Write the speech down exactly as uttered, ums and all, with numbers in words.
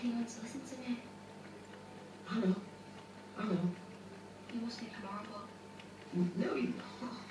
he wants to listen to me. I know. I know. He wants me tomorrow, but... No, you...